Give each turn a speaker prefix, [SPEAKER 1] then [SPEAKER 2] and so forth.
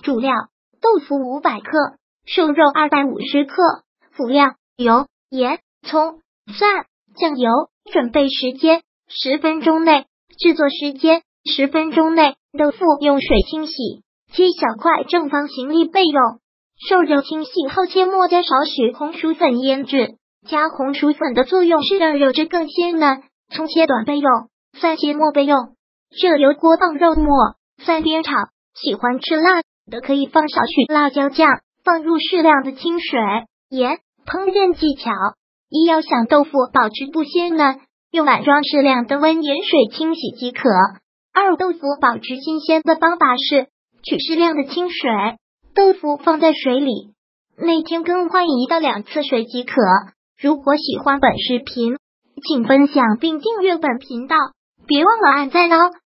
[SPEAKER 1] 主料：豆腐500克，瘦肉250克。辅料：油、盐、葱、蒜、酱油。准备时间：10分钟内。制作时间：10分钟内。豆腐用水清洗，切小块正方形粒备用。瘦肉清洗后切末，加少许红薯粉腌制。加红薯粉的作用是让肉质更鲜嫩。葱切短备用，蒜切末备用。热油锅放肉末，蒜煸炒。喜欢吃辣的可以放少许辣椒酱，放入适量的清水、盐。烹饪技巧：一要想豆腐保持不鲜嫩，用碗装适量的温盐水清洗即可。二豆腐保持新鲜的方法是取适量的清水，豆腐放在水里，每天更换1到2次水即可。如果喜欢本视频，请分享并订阅本频道，别忘了按赞哦。